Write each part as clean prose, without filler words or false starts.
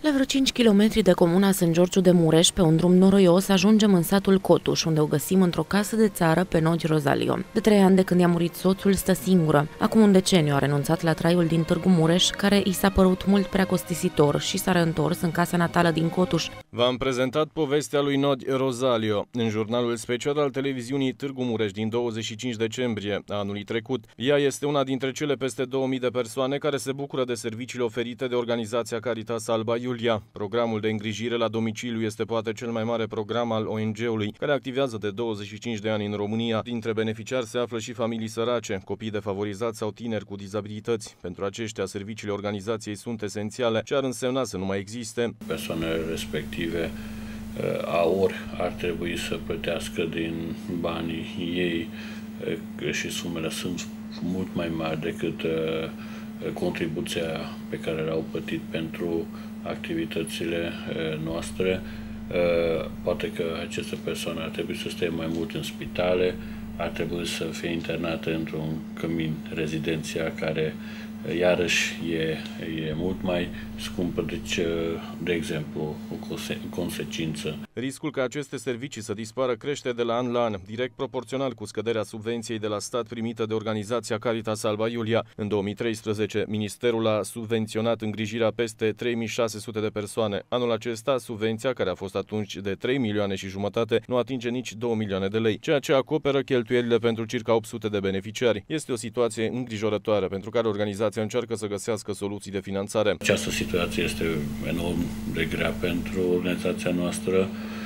La vreo 5 km de comuna Sân Giorgiu de Mureș, pe un drum noroios, ajungem în satul Cotuș, unde o găsim într-o casă de țară pe nodi Rozalio. De 3 ani de când i-a murit soțul, stă singură. Acum un deceniu a renunțat la traiul din Târgu Mureș, care i s-a părut mult prea costisitor, și s-a reîntors în casa natală din Cotuș. V-am prezentat povestea lui Nodi Rozalio în jurnalul special al televiziunii Târgu Mureș din 25 decembrie anului trecut. Ea este una dintre cele peste 2000 de persoane care se bucură de serviciile oferite de organizația Caritas Alba Iulia. Programul de îngrijire la domiciliu este poate cel mai mare program al ONG-ului, care activează de 25 de ani în România. Dintre beneficiari se află și familii sărace, copii defavorizați sau tineri cu dizabilități. Pentru aceștia, serviciile organizației sunt esențiale, ce ar însemna să nu mai existe. Persoanele respective ori ar trebui să plătească din banii ei și sumele sunt mult mai mari decât contribuția pe care le-au plătit pentru activitățile noastre. Poate că aceste persoane ar trebui să stea mai mult în spitale, ar trebui să fie internate într-un cămin rezidențial care iarăși e mult mai scumpă, deci, de exemplu, o consecință. Riscul ca aceste servicii să dispară crește de la an la an, direct proporțional cu scăderea subvenției de la stat primită de organizația Caritas Alba Iulia. În 2013, Ministerul a subvenționat îngrijirea peste 3600 de persoane. Anul acesta, subvenția, care a fost atunci de 3 milioane și jumătate, nu atinge nici 2 milioane de lei, ceea ce acoperă cheltuielile pentru circa 800 de beneficiari. Este o situație îngrijorătoare, pentru care organizația încearcă să găsească soluții de finanțare. Această situație este enorm de grea pentru organizația noastră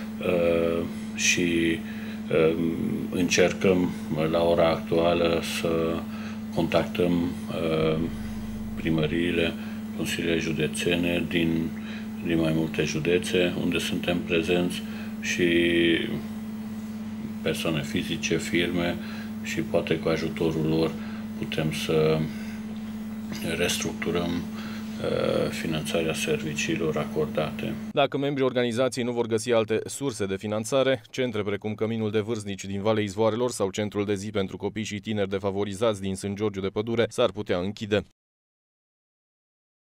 și încercăm la ora actuală să contactăm primăriile, consiliile județene din mai multe județe unde suntem prezenți și persoane fizice, firme, și poate cu ajutorul lor putem să restructurăm finanțarea serviciilor acordate. Dacă membrii organizației nu vor găsi alte surse de finanțare, centre precum Căminul de Vârstnici din Valea Izvoarelor sau Centrul de zi pentru copii și tineri defavorizați din Sân Giorgiu de Pădure s-ar putea închide.